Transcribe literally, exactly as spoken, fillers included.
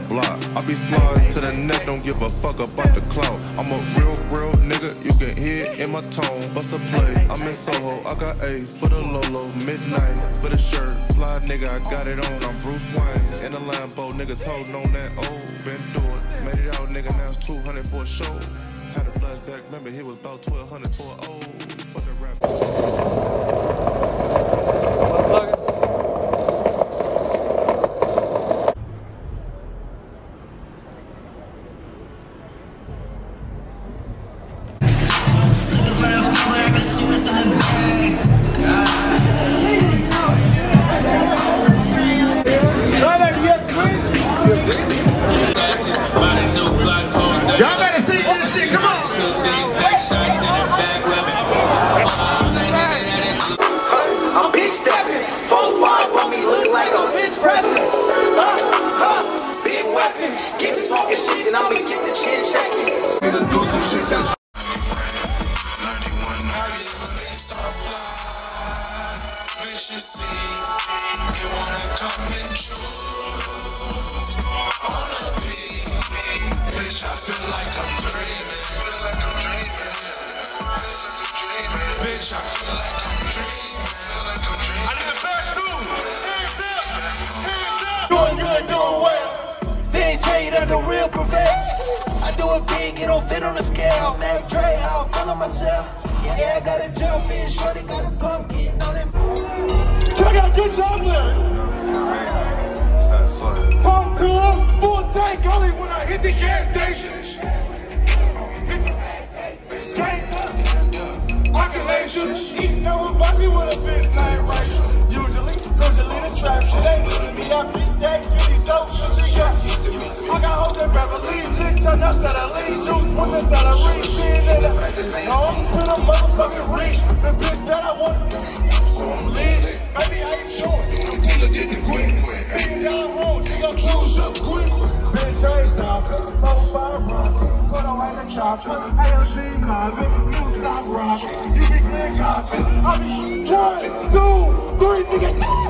block. I be sliding to the neck, don't give a fuck about the clout. I'm a real, real nigga, you can hear it in my tone. Bust a play, I'm in Soho, I got A for the Lolo, midnight for the shirt. Fly nigga, I got it on, I'm Bruce Wayne. In the Lambo, nigga told on that old. Been through it, made it out, nigga, now it's two hundred for a show. Had a flashback, remember he was about twelve hundred for an old. For the rap. Y'all better see this shit, come on! I'm bitch stepping, four five on me, look like a bitch pressing. Uh, uh, big weapon, get to talking shit and I'ma get the chin checking. Gonna do some shit that's Bitch, I feel like I'm dreaming. Feel like I'm dreaming. Bitch, I feel like I'm dreaming. Feel like I'm dreaming. I need the back too. Hands up. Hands up. doing good, doing well. They ain't tell you that the real prevail. I do it big, it don't fit on the scale. Mac Dre, how I'm feeling myself. Yeah, I got a jump in, shorty got a pumpkin on him. I got a good job there! Talk to him, full tank only when I hit the gas station. Populations, eating over Bucky with a bitch named Rachel. Usually, usually the trap shit ain't needed me. I beat that kitty so she got used to me. I got hoes in Beverly, licks on us that I lean juice, one that's that I read, being in the home to the motherfucking reach. The bitch that I want to leave, maybe I ain't showing. I'm dealing getting quick, quick. Being down the road, she gon' choose up quick, quick. Bitch, I ain't stopping. Four, five, rock. Put on like a chopper. A L C mobbing. You stop rocking. You be clear copping. I be one, two, three, nigga.